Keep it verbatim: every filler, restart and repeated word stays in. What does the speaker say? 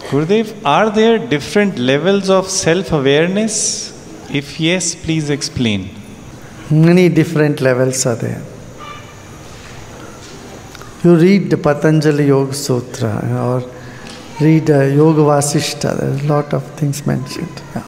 Gurudev, are there different levels of self-awareness? If yes, please explain. Many different levels are there. You read the Patanjali Yoga Sutra or read uh, Yoga Vasishta, there are a lot of things mentioned. Yeah.